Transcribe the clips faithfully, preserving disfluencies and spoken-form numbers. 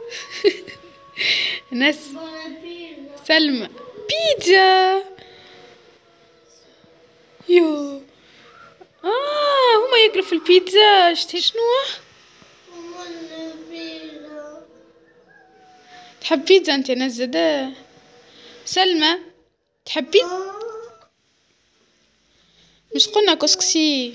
ناس سلمى بيتزا. يو اه هما ياكلوا في البيتزا. شتي شنو تحب بيتزا انت نزده؟ سلمى تحب بيتزا؟ مش قلنا كسكسي؟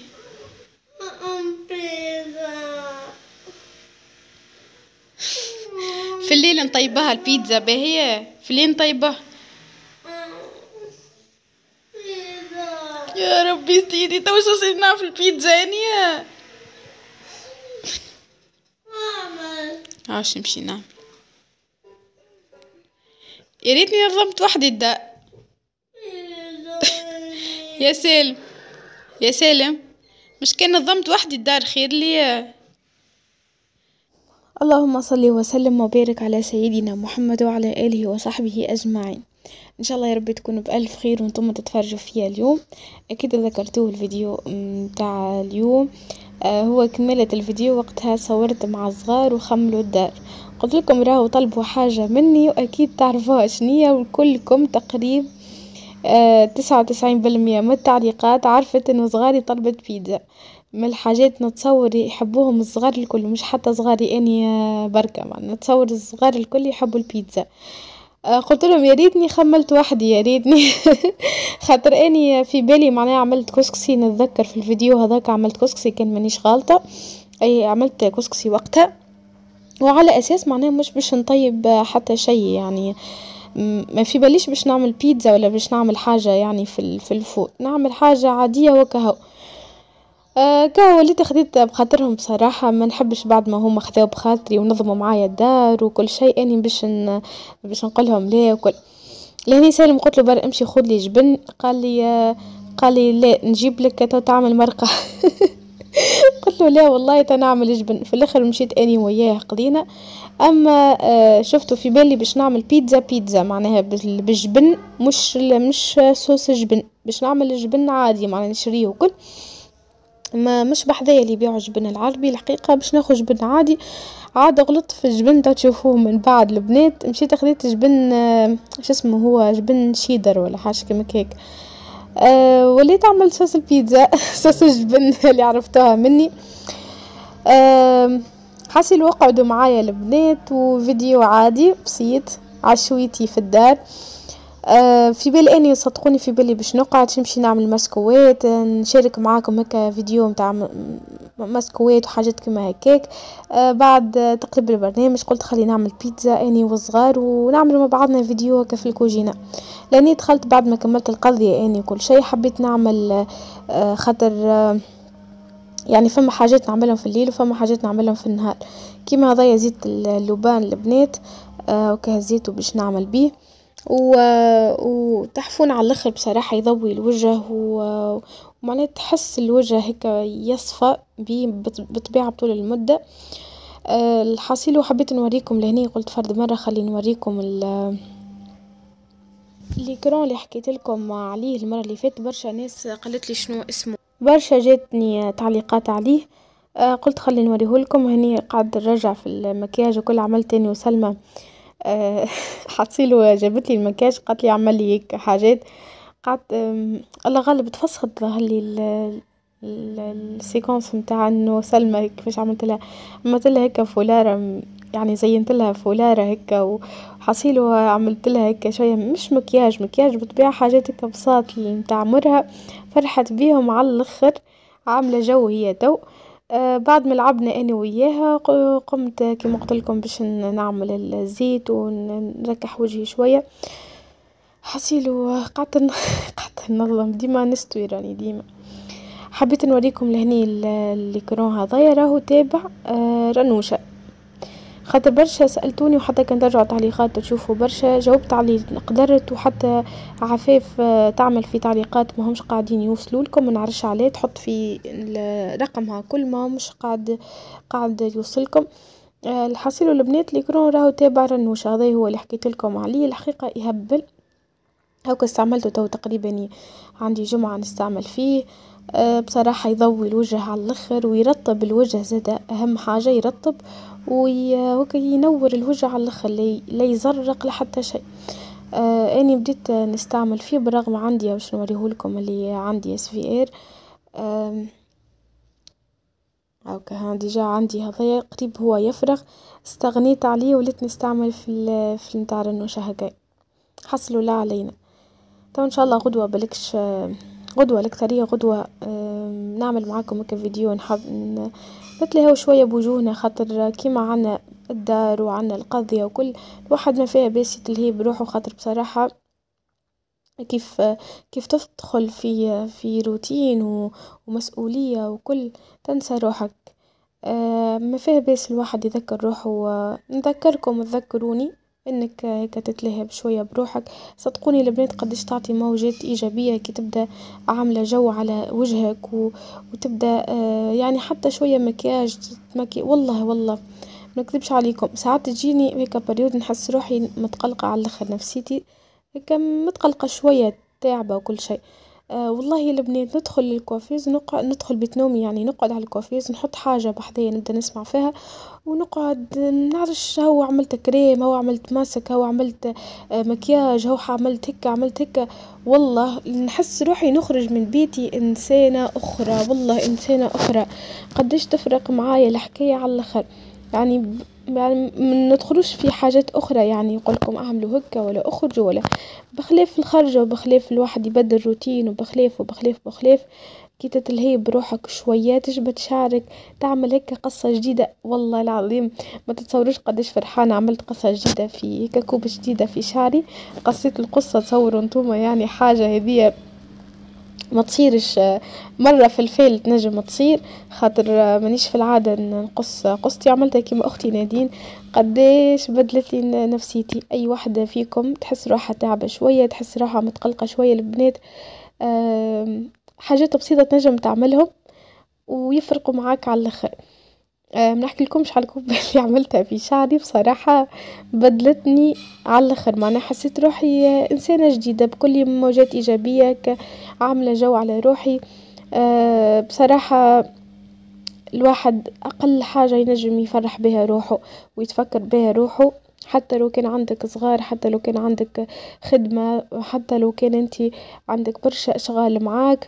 في الليل نطيبها البيتزا باهية، في الليل نطيبها. يا ربي سيدي تو شو صرنا في البيتزا يعني. عاش نمشي نعمل. يا ريتني نظمت وحدي الداء. يا سالم يا سالم مش كان نظمت وحدي الدار خير لي. اللهم صل وسلم وبارك على سيدنا محمد وعلى آله وصحبه أجمعين. ان شاء الله يا رب تكونوا بألف خير وانتم تتفرجوا فيها اليوم. اكيد ذكرتوه الفيديو متاع اليوم. آه هو كملة الفيديو وقتها صورت مع الصغار وخملوا الدار. قلت لكم راهو طلبوا حاجة مني واكيد تعرفوها شنية، وكلكم تقريب آه تسعة وتسعين بالمية من التعليقات عرفت انه صغاري طلبت بيتزا. من الحاجات نتصور يحبوهم الصغار الكل، مش حتى صغاري اني بركة، نتصور الصغار الكل يحبوا البيتزا. قلت لهم يا ريتني خملت وحدي، يا ريتني خاطر اني في بالي معناها عملت كسكسي. نتذكر في الفيديو هذاك عملت كسكسي كان مانيش غالطة، اي عملت كسكسي وقتها، وعلى اساس معناها مش باش نطيب حتى شيء يعني. ما في باليش باش نعمل بيتزا ولا باش نعمل حاجة يعني في في الفوت، نعمل حاجة عادية وكهو. آه كهو اللي تخديت بخاطرهم بصراحة، ما نحبش بعد ما هم خذوا بخاطري ونظموا معايا الدار وكل شيء اني باش ن... باش نقولهم ليه وكل. لهني سالم قلت له بر امشي خذ لي جبن، قال لي آه قال لي لا نجيب لك تو تعمل مرقة. قلت له لا والله تنعمل جبن. في الاخر مشيت اني وياه قضينا. اما آه شفتوا في بالي باش نعمل بيتزا بيتزا معناها بالجبن، مش مش صوص جبن، باش نعمل جبن عادي معناها نشريه وكل. ما مش بحذايا اللي يبيعوا جبن العربي الحقيقة، باش ناخذ جبن عادي. عاد غلطت في الجبن تا تشوفوه من بعد البنات. مشيت خديت جبن آه شو اسمه هو جبن شيدر ولا حاجة كيما هيك. أه وليت اعمل صوص البيتزا صوص الجبن اللي عرفتوها مني. أه حاسي وقعدوا معايا البنات وفيديو عادي بسيط عشويتي في الدار. آه في بالي اني صدقوني في بالي باش نقعد نمشي نعمل مسكوات نشارك معاكم هكا فيديو متاع مسكوات وحاجات كما هكاك. آه بعد تقريب البرنامج قلت خلي نعمل بيتزا اني وصغار ونعمل مع بعضنا فيديو هكا في الكوجينة. لاني دخلت بعد ما كملت القضية اني كل شيء حبيت نعمل آه خاطر آه يعني فما حاجات نعملهم في الليل وفما حاجات نعملهم في النهار. كيما هذايا زيت اللبان البنات آه وكهزيته باش نعمل بيه و... وتحفون على الاخر بصراحة يضوي الوجه و... ومعناه تحس الوجه هكا يصفى بيه بطبيعة طول المدة. أه الحاصل وحبيت نوريكم لهني قلت فرد مرة خلي نوريكم ال الإكران اللي حكيت لكم عليه المرة اللي فاتت. برشا ناس قالت لي شنو اسمه، برشا جاتني تعليقات عليه. أه قلت خلي نوريه لكم. هني قاعد نرجع في المكياج وكل عملت تاني وسلمى أه حتصيله جابت لي المكياج قالت لي عمل لي هيك حاجات. قعدت الله غالب تفسخت ظهر لي السيكونس نتاع انه سلمى كيفاش عملت لها. عملت لها هيك فولاره يعني زينت لها فولاره هيك وحصيله عملت لها هيك شويه مش مكياج مكياج بطبيعه حاجات هيك بساط نتاع مرها. فرحت بيهم على الاخر عامله جو هي تو. آه بعد ما لعبنا انا وياها قمت كما قلت لكم باش نعمل الزيت ونركح وجهي شويه. حسيلو قعدت قعدت نظلم ديما نستوي راني ديما. حبيت نوريكم لهني الكرون هذايا راهو تابع آه رنوشة. خاطر برشا سألتوني وحتى كان ترجعوا تعليقات تشوفوا برشا جاوبت عليه قدرت. وحتى عفاف آه تعمل في تعليقات ما همش قاعدين يوصلوا لكم، ما نعرفش عليه تحط في رقمها كل ما مش قاعد قاعد يوصلكم. آه الحصيل البنات الكرون راهو تابع رنوشة. هذا هو اللي حكيت لكم عليه الحقيقة يهبل هاكا استعملته تو تقريبا عندي جمعة نستعمل فيه. أه بصراحة يضوي الوجه على الاخر ويرطب الوجه زادا، اهم حاجة يرطب وهكا ينور الوجه على الاخر، لا يزرق لحتى شيء. أه اني بديت نستعمل فيه برغم عندي باش نوريهولكم اللي عندي اس في اير. أه هاكا ها ديجا عندي هذايا قريب هو يفرغ، استغنيت عليه وليت نستعمل في في نتاع الرنوشة هكا، حصلوا لا علينا. تو ان شاء الله غدوة بلكش غدوة الأكثرية غدوة نعمل معاكم هكا فيديو نحب نتلهوا شوية بوجوهنا، خاطر كيما عنا الدار وعنا القضية وكل الواحد ما فيها باس يتلهي بروحه، خاطر بصراحة كيف كيف تدخل في في روتين ومسؤولية وكل تنسى روحك. أه ما فيها باس الواحد يذكر روحه، ونذكركم تذكروني انك هيك تتلهي بشوية بروحك. صدقوني البنات قديش تعطي موجات ايجابية كي تبدا عاملة جو على وجهك و... وتبدا أه يعني حتى شوية مكياج مكي. والله والله ما نكذبش عليكم، ساعات تجيني هيك بريود نحس روحي متقلقة على الاخر، نفسيتي هيك متقلقة شوية، تعبة وكل شيء. آه والله البنات ندخل للكوافيز، نقعد ندخل بيت نومي يعني نقعد على الكوافيز، نحط حاجة بحذايا نبدا نسمع فيها ونقعد نعرش هو عملت كريم، هو عملت ماسك، هو عملت آه مكياج، هو عملت هكا عملت هكا. والله نحس روحي نخرج من بيتي انسانة اخرى، والله انسانة اخرى. قديش تفرق معايا الحكاية على الاخر، يعني يعني ما ندخلوش في حاجات اخرى، يعني يقولكم اعملوا هكا ولا اخرجوا ولا بخلاف الخرجة، وبخلاف الواحد يبدل روتين، وبخلاف وبخلاف وبخلاف كي تتلهي بروحك شوية تجبد شعرك، تعمل هيك قصة جديدة. والله العظيم ما تتصوروش قديش فرحانة، عملت قصة جديدة في هيك كوب جديدة في شعري، قصيت القصة تصوروا انتوما، يعني حاجة هذية ما تصيرش مرة في الفيل تنجم تصير، خاطر مانيش في العادة نقص قصتي، عملتها كيما اختي نادين قديش بدلت لي نفسيتي. اي واحدة فيكم تحس روحها تعبة شوية، تحس روحها متقلقة شوية، البنات حاجات بسيطة تنجم تعملهم ويفرقوا معاك على الاخر. أه منحكي لكمش على الكوب اللي عملتها في شعري، بصراحة بدلتني على الاخر، معناها حسيت روحي انسانة جديدة بكل موجات ايجابية، عاملة جو على روحي. أه بصراحة الواحد اقل حاجة ينجم يفرح بها روحه ويتفكر بها روحه، حتى لو كان عندك صغار، حتى لو كان عندك خدمة، حتى لو كان انتي عندك برشا اشغال معاك،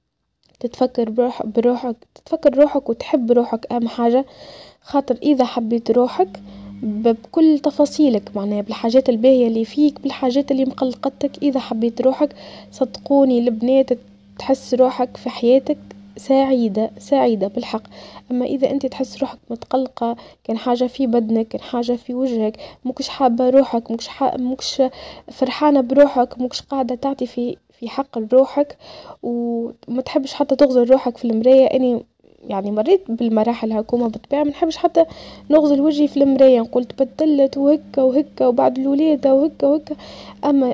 تتفكر بروح بروحك تتفكر روحك وتحب روحك اهم حاجة. خاطر اذا حبيت روحك بكل تفاصيلك، معناها بالحاجات الباهية اللي فيك، بالحاجات اللي مقلقتك، اذا حبيت روحك صدقوني البنات تحس روحك في حياتك سعيدة سعيدة بالحق. اما اذا انت تحس روحك متقلقة، كان حاجة في بدنك، كان حاجة في وجهك، مكش حابة روحك، مكش حا... مكش فرحانة بروحك، مكش قاعدة تعطي في في حق روحك، وما تحبش حتى تغزل روحك في المراية. اني يعني مريت بالمراحل هكوما بالطبيعة، ما نحبش حتى نغزل وجهي في المراية، نقول تبدلت وهكا وهكا وبعد الولادة وهكا وهكا. اما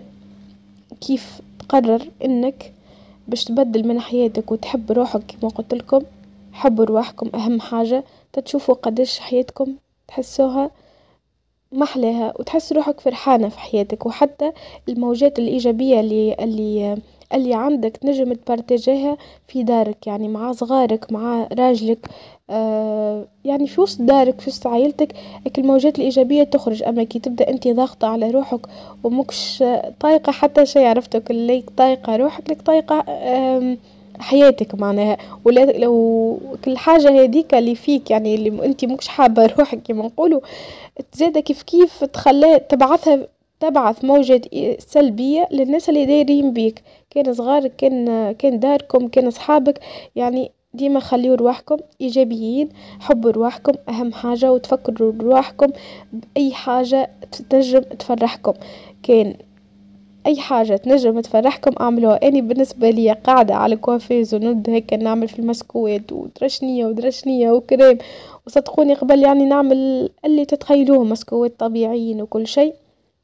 كيف تقرر انك باش تبدل من حياتك وتحب روحك كما قلت لكم، حبوا رواحكم اهم حاجة، تتشوفوا قديش حياتكم تحسوها محلاها، وتحس روحك فرحانة في حياتك، وحتى الموجات الايجابية اللي اللي اللي عندك تنجم تبارتاجيها في دارك، يعني مع صغارك، مع راجلك، آه يعني في وسط دارك، في وسط عائلتك، هيك الموجات الايجابية تخرج. اما كي تبدا انت ضاغطة على روحك ومكش طايقة حتى شيء، عرفتك اللي طايقة روحك لك طايقة آه حياتك معناها، ولا لو كل حاجة هذيك اللي فيك يعني اللي انت مكش حابة روحك كما نقولوا تزيد كيف كيف تخليها تبعثها تبعث موجة سلبية للناس اللي دايرين بيك، كان صغارك، كان كان داركم، كان اصحابك. يعني ديما خليوا رواحكم ايجابيين، حبوا رواحكم اهم حاجة، وتفكروا رواحكم باي حاجة تنجم تفرحكم. كان اي حاجة تنجم تفرحكم اعملوها. اني بالنسبة لي قاعدة على كوافيز ونبدا هيك نعمل في المسكوات ودرشنية ودرشنية وكريم، وصدقوني قبل يعني نعمل اللي تتخيلوه مسكوات طبيعيين وكل شيء،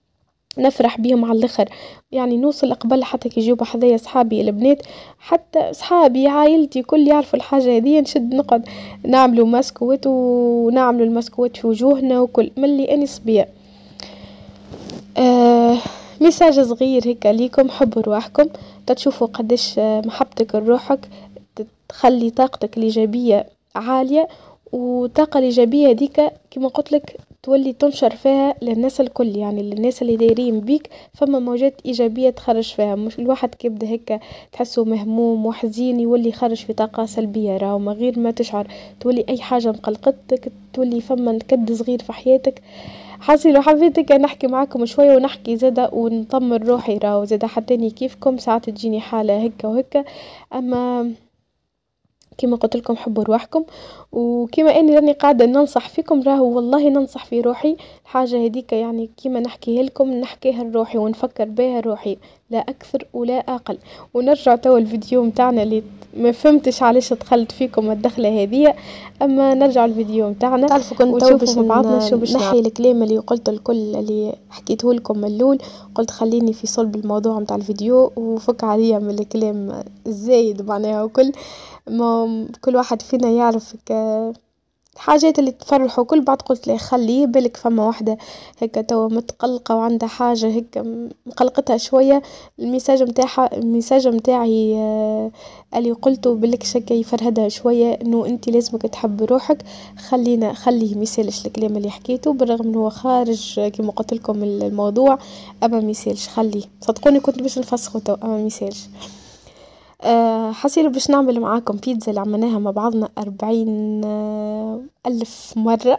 نفرح بيهم على الاخر. يعني نوصل قبل حتى كي يجيو بحذايا صحابي البنات، حتى صحابي عائلتي كل يعرفوا الحاجة هذه، نشد نقعد نعملوا مسكوات ونعملوا المسكوات في وجوهنا وكل ملي اني صبية. آه ميساج صغير هيك ليكم، حبوا رواحكم، تشوفوا قديش محبتك لروحك تخلي طاقتك الإيجابية عالية، والطاقة الإيجابية ديك كما قلت لك تولي تنشر فيها للناس الكل، يعني للناس اللي دايرين بيك، فما موجات إيجابية تخرج فيها. مش الواحد كيبدا هيك تحسه مهموم وحزين يولي يخرج في طاقة سلبية، راهو من غير ما تشعر تولي أي حاجة مقلقتك تولي فما كد صغير في حياتك. حاسي لو حبيتك نحكي معاكم شوية ونحكي زادا ونطمن روحي، راهو زادا حتى كيفكم ساعات تجيني حالة هكا وهكا، أما كما قلت لكم حبوا رواحكم. وكما اني راني قاعده ننصح فيكم، راهو والله ننصح في روحي الحاجه هذيك، يعني كما نحكيها لكم نحكيها لروحي ونفكر بها روحي، لا اكثر ولا اقل. ونرجع تو الفيديو متاعنا اللي ما فهمتش علاش دخلت فيكم الدخله هذه، اما نرجع الفيديو متاعنا. تعرفوا كنت تو باش بعضنا شو باش نحي الكلام اللي قلت الكل اللي حكيته لكم من الاول، قلت خليني في صلب الموضوع متاع الفيديو وفك عليا من الكلام الزايد معناها، وكل ما كل واحد فينا يعرف الحاجات اللي تفرحه كل بعد قلت له خليه بالك، فما واحدة هيك توا متقلقة وعندها حاجة هيك مقلقتها شوية، الميساج متاعها الميساج متاعي اللي قلته بالك شكا يفرهدها شوية، انه انت لازمك تحب روحك، خلينا خليه ميسالش الكلام اللي حكيته بالرغم انه هو خارج كما قلت لكم الموضوع، اما ميسالش خليه، صدقوني كنت باش نفسخه تو اما ميسالش. أه حسيلو باش نعمل معاكم بيتزا اللي عملناها مع بعضنا أربعين أه ألف مرة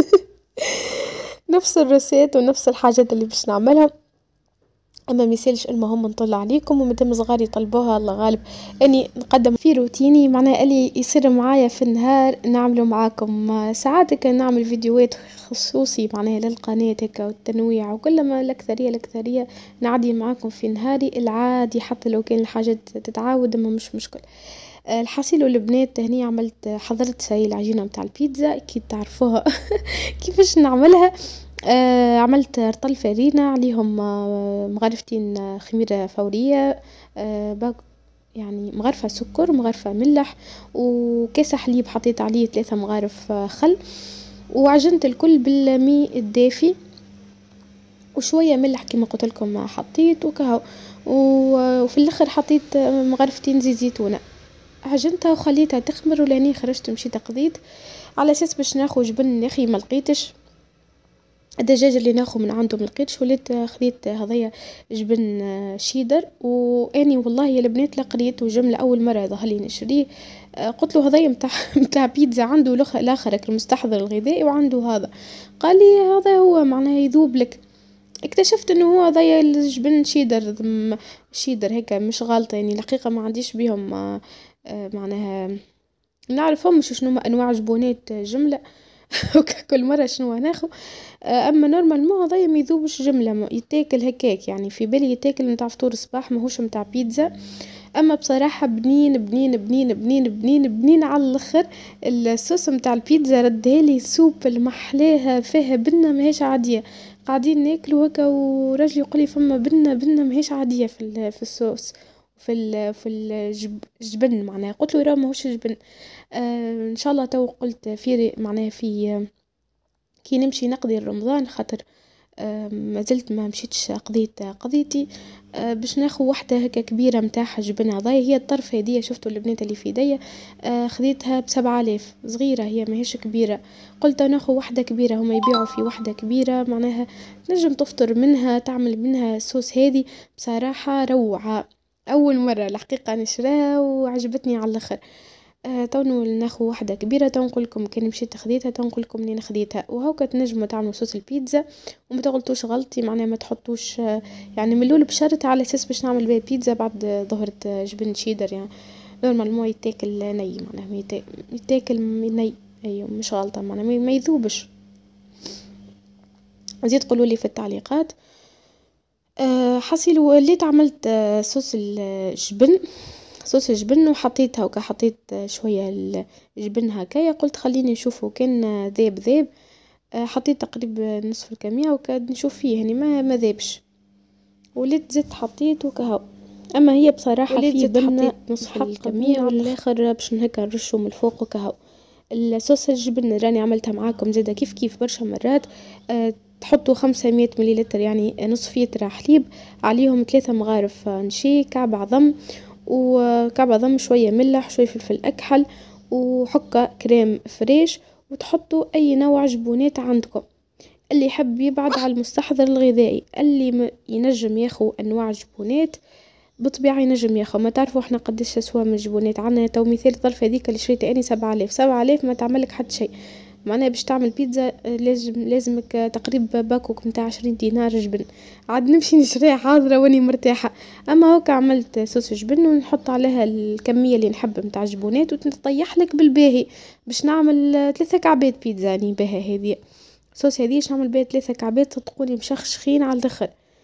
نفس الرسيت ونفس الحاجات اللي باش نعملها، اما ميسالش المهم نطلع عليكم، ومدام صغاري طلبوها الله غالب اني نقدم في روتيني، معناها اللي يصير معايا في النهار نعمله معاكم. ساعات كان نعمل فيديوهات خصوصي معناها للقناة هكا والتنويع، وكل ما الأكثرية الأكثرية نعدي معاكم في نهاري العادي، حتى لو كان الحاجات تتعاود ما مش مشكل. الحصيل والبنات هني عملت حضرت ساي العجينة متاع البيتزا اكيد تعرفوها كيفاش نعملها. آه عملت رطل فرينة عليهم آه مغرفتين خميرة فورية، آه يعني مغرفة سكر مغرفة ملح وكاسة حليب، حطيت عليه ثلاثة مغارف آه خل، وعجنت الكل بالماء الدافي وشوية ملح كما قلت لكم حطيت وكهو، وفي الاخر حطيت مغرفتين زيت زيتونة، عجنتها وخليتها تخمر، ولاني خرجت مشيت قضيت على اساس باش ناخذ جبن، يا اخي ما لقيتش الدجاج اللي ناخذ من عنده ملقيتش، وليت خذيت هذيا جبن شيدر، واني والله يا البنات لقريت وجمله اول مره ظهر لي نشريه، قلت له هذايا متاع متاع بيتزا، عنده الاخر المستحضر الغذائي وعنده هذا، قال لي هذا هو معناه يذوب لك، اكتشفت انه هو هذايا الجبن شيدر شيدر هيك مش غلطه، يعني الحقيقه ما عنديش بيهم آه معناها نعرفهم مش شنو انواع جبونات جمله كل مره شنو ناخذ، اما نورمال ما هذايا ما يذوبش جمله، يتاكل هكاك، يعني في بالي يتاكل متاع فطور الصباح ماهوش متاع بيتزا، اما بصراحه بنين بنين بنين بنين بنين بنين على الاخر. الصوص متاع البيتزا ردالي سوب المحلاها فيها بنه ماهيش عاديه، قاعدين ناكلوا هكا ورجلي يقول لي فما بنه بنه ماهيش عاديه في في الصوص في ال في الجبن معناها، قلت له راه ماهوش جبن. آه ان شاء الله تو قلت في معناها في كي نمشي نقضي رمضان، خاطر آه ما زلت ما مشيتش قضيت قضيتي، آه باش ناخذ واحده هكا كبيره متاعها جبن، هذايا هي الطرف هديه، شفتوا البنات اللي في يديا آه خذيتها بسبعة آلاف، صغيره هي ماهيش كبيره، قلت ناخذ واحده كبيره، هما يبيعوا في واحده كبيره معناها نجم تفطر منها تعمل منها الصوص، هذه بصراحه روعه، اول مره الحقيقه نشراها وعجبتني على الاخر. آه تونو ناخذ واحده كبيره، تنقول لكم كان مشيت خذيتها، تنقول لكم منين خذيتها، وهاكا تنجموا تعملوا صوص البيتزا وما تغلطوش غلطي، معناها ما تحطوش آه يعني من الاول بشرط على اساس باش نعمل بها بيتزا بعد ظهرت آه جبن شيدر، يعني نورمالمون يتاكل ني معناها يتاكل ني، ايوه مش غلطه معناها ما يذوبش. زيد قولوا لي في التعليقات. أه حصيل وليت عملت أه صوص الجبن صوص الجبن وحطيتها وكا حطيت شويه الجبن هكايا، قلت خليني نشوفه كان ذاب ذاب، أه حطيت تقريبا نصف الكميه وكا نشوف فيه يعني ما ما ذابش، وليت زدت حطيت وكهو، اما هي بصراحه في بنه نصف الكميه والاخر باش هكا نرشه من الفوق وكهو. الصوص الجبن راني عملتها معاكم زاده كيف كيف برشا مرات، أه تحطوا خمسمية مليلتر يعني نصف لتر حليب، عليهم ثلاثة مغارف نشي، كعب عظم وكعب عظم، شوية ملح، شوية فلفل أكحل، وحكة كريم فريش. وتحطوا أي نوع جبونات عندكم، اللي يحب يبعد على المستحضر الغذائي، اللي ينجم ياخو أنواع جبونات بطبيعة ينجم ياخو. ما تعرفوا احنا قديش سوا من الجبونات عنا. تو مثال الظرفة هذيك اللي شريتها اني سبعة آلاف، سبعة آلاف ما تعملك حتى شيء. معناها باش تعمل بيتزا لازم لازمك تقريب باكوك متاع عشرين دينار جبن، عاد نمشي نشريها حاضرة واني مرتاحة. اما هوك عملت صوص جبن ونحط عليها الكمية اللي نحب متاع الجبونات وتطيح لك بالباهي. باش نعمل ثلاثة كعبات بيتزا يعني بها هذه صوص، هذيش نعمل بها ثلاثة كعبات صدقوني مشخشخين على الاخر.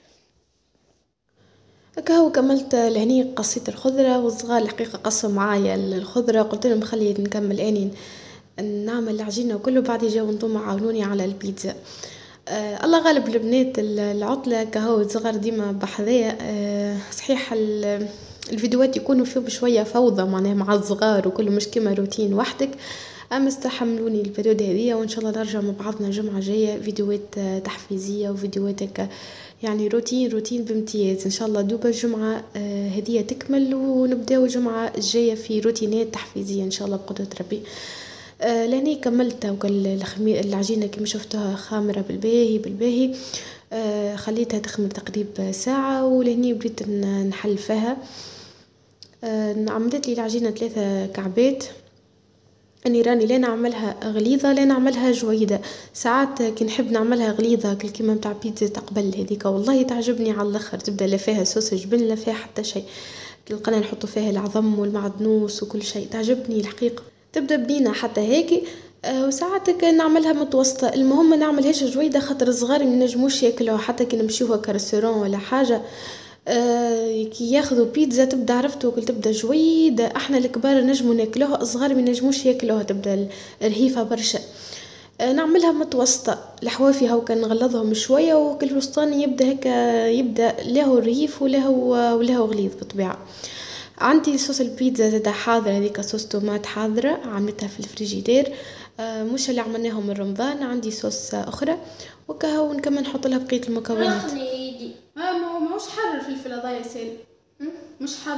هكا كملت لهني قصيت الخضرة، والصغار الحقيقة قصوا معايا الخضرة، قلت لهم خلي نكمل اني نعمل العجينة وكله، بعد جاو نضم عاونوني على البيتزا. آه الله غالب البنات العطلة كهو صغار ديما بحذايا. آه صحيح الفيديوهات يكونوا فيهم بشوية فوضى معناها مع الصغار وكل مش كيما روتين وحدك، اما استحملوني البريود هذية، وان شاء الله نرجع مع بعضنا الجمعة الجاية فيديوهات تحفيزية وفيديوهات هكا يعني روتين روتين بامتياز ان شاء الله. دوبا الجمعة آه هدية تكمل ونبداو الجمعة الجاية في روتينات تحفيزية ان شاء الله بقدرة ربي. آه لاني كملت وقال العجينة كما شفتها خامرة بالباهي بالباهي. آه خليتها تخمر تقريب ساعة، ولهني بديت نحلفها. آه عملت لي العجينة ثلاثة كعبات، اني راني لا نعملها غليظه لا نعملها جويده. ساعات كي نحب نعملها غليظه كيما نتاع بيتزا تقبل هذيك والله تعجبني على الاخر، تبدا لا فيها صوص جبن لا فيها حتى شيء، تلقانا نحطوا فيها العظم والمعدنوس وكل شيء، تعجبني الحقيقه تبدا بنينه حتى هيك. أه وساعات نعملها متوسطه، المهم ما نعملهاش جويده خاطر الصغار ما ينجموش ياكلوها، حتى كي نمشيوها كريستورون ولا حاجه. آه كي ياخذوا بيتزا تبدا عرفتوا كل تبدا جويده، احنا الكبار نجموا ناكلوها، الصغار ما ينجموش ياكلوها تبدا رهيفه برشا. آه نعملها متوسطه، الحوافي هاو كان نغلظهم شويه، وكل الوسطاني يبدا هكا يبدا له رهيف وله وله غليظ بالطبيعه. عندي صوص البيتزا زاده حاضره، هذيك صوص طوماط حاضره عملتها في الفريجيدير. آه مش اللي عملناهم من رمضان، عندي صوص اخرى وكهو نكمل نحط لها بقيه المكونات. ما ما ماهوش حر الفلفل هذا يا سالم، مش حر.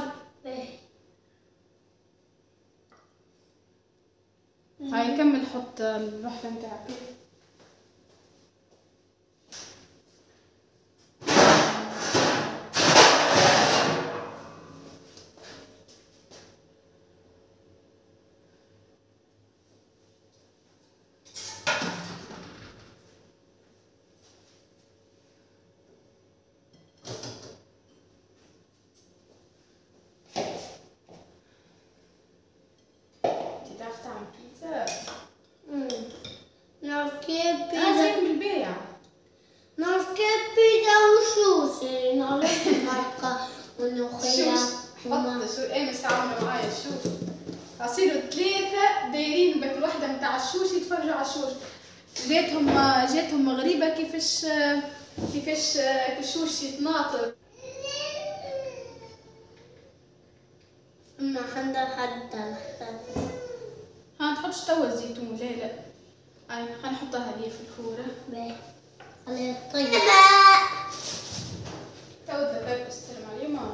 هاي كمل حط الوحده نتاعك. عصيروا ثلاثة دايرين بك الوحدة متاع الشوش يتفرجوا على الشوش. جاتهم جاتهم غريبة كيفاش كيفاش الشوش يتناطر. ما عندها حتى ها تحطش توا الزيتون؟ لا لا هاي خلينا نحطها هذه في الفورة. باهي خليها تطيب. تو ذبحت تستلم عليه. ما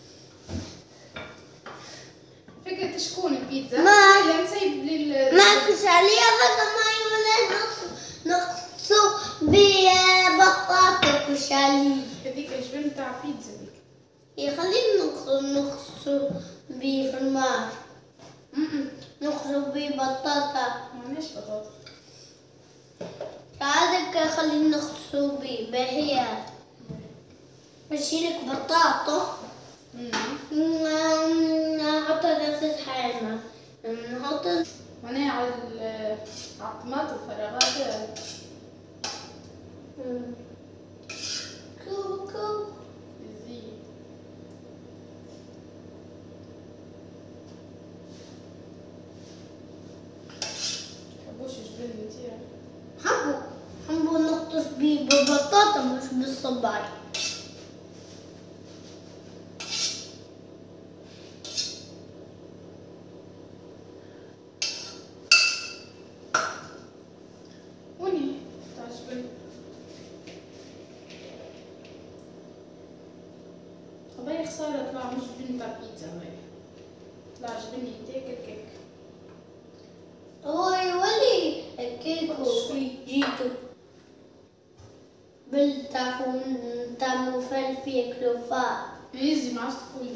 فكرة شكون البيتزا؟ ما لا نسيب لل ما كش عليها بقى ماي ولا نقص نقصو ببطاطا كش عليه. هذيك الجبن تاع بيتزا هذيك. يخلينا نقصو نقصو بفرماج. نقصو ببطاطا. معناش بطاطا. هذاك خلينا نقصو بيه باهي. نشيلك بطاطا. نحط نفس حاجة نحط معناها على على الطماط والفراغات. كوكو زين. تحبوش الجبن نتاعي؟ حبو حبو نقطش بيه بالبطاطا مش بالصباعي. هاي خسارة طلع مش جبني تاع بيتزا هاي. طلع جبني تاكل كيك. هو يولي الكيك وجيتو بالتعفون تعمل فلفل ياكلوا فار. يزي ما عادش تقول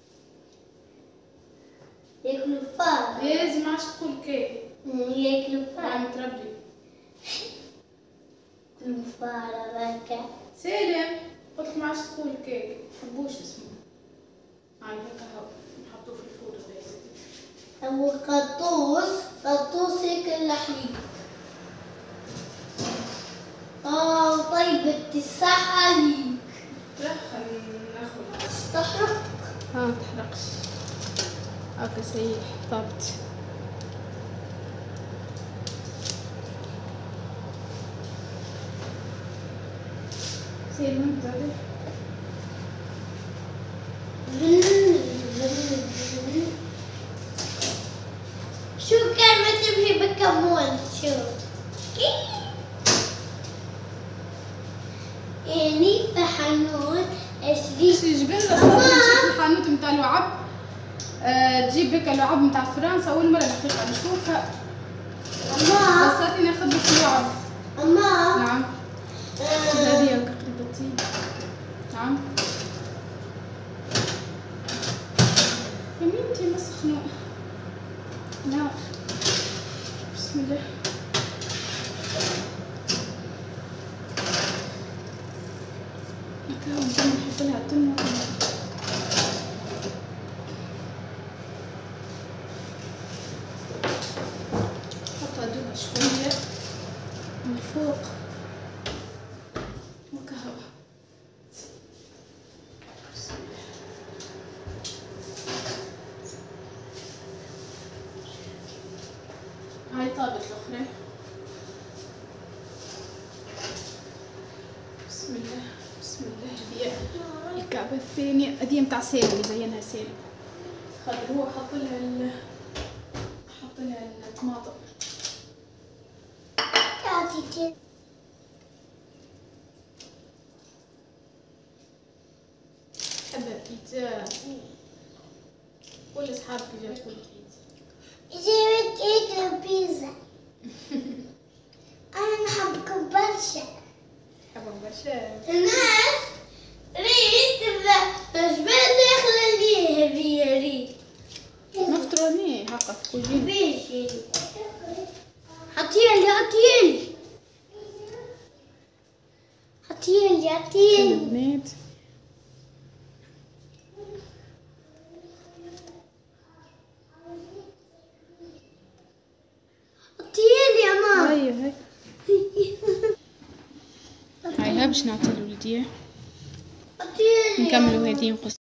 ياكلوا فار. يزي ما عادش تقول كيك. ياكلوا أنا فار. متربي. ياكلوا فار هكا. سالم قلت لك ما عادش تقول كيك. محبوش اسمه. هاي هكا هاو نحطوه في الفرن بس. هو قطوس قطوس ياكل الحليب. اه طيب الصحة عليك. ترخل ناخذ. تحرق. ها متحرقش. هاكا سيح طابت. سالم نبدأ. شو كان ما تمشي بالكمون شو يعني بحنون اشري جبنا صار الحانوت متاع اللعب. أه تجيب هيك اللعب متاع فرنسا. اول مره الحقيقه نشوفها. أما بس صارتني ناخذ بس اللعب. أما نعم. هذه قريبتي. نعم. يمينتي مسخنه. نار. بسم الله. هكا ونحب نحط لها تمة. نحطها دوبها شوية من فوق. هكا هو. بسم الله. هاي طابت الأخرى. بسم الله بسم الله. جدية الكعبة الثانية هذه متاع سالم اللي زينها سالم. خاطر هو حط لها ال حط لها الطماطم. تعطيك تحب البيتزا؟ كل أصحابك جاوا تاكل بيتزا. جيبت اكل بيتزا. انا نحبكم برشا. حبهم برشا. الناس ريت الجبال داخل ليه هذي ريت. نفطروني هاكا في كوجين. بيجي عطيلي عطيلي عطيلي عطيلي البنات. عطيلي يا ماما. هاي هاي هاي ها باش نعطي الولدية. عطيلي نكملوا هذه نقص.